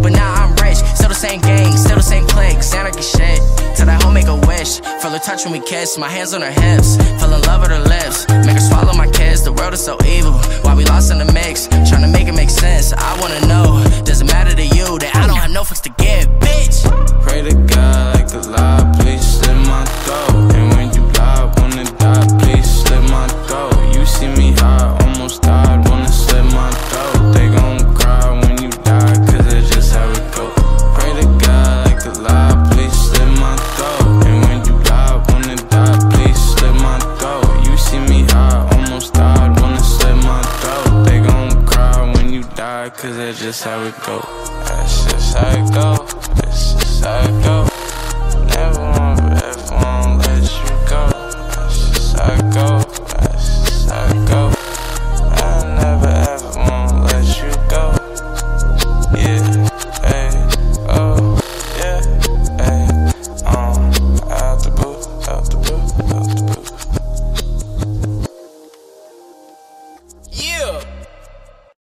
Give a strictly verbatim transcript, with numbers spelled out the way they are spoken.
but now I'm rich. Still the same gang, still the same clique, anarchy shit. Tell that hoe make a wish, feel her touch when we kiss. My hands on her hips, fell in love with her lips. Make her swallow my kiss, the world is so evil. Why we lost in the mix, trying to make it make sense. I wanna know, does it matter to you that I don't have no fucks to give, bitch? Pray to God like the lie, please slit my throat. And when you lie, wanna die, please slit my throat. You see me high, almost died, wanna slit my throat. They gon' cry when you die, cause that's just how it go. Pray to God like the lie, please slit my throat. And when you lie, wanna die, please slit my throat. You see me high, almost died, wanna slit my throat. They gon' cry when you die, cause that's just how it go.